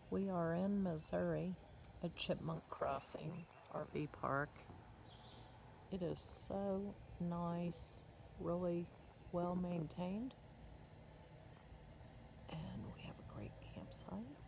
We are in Missouri at Chipmunk Crossing RV Park. It is so nice, really well maintained, and we have a great campsite.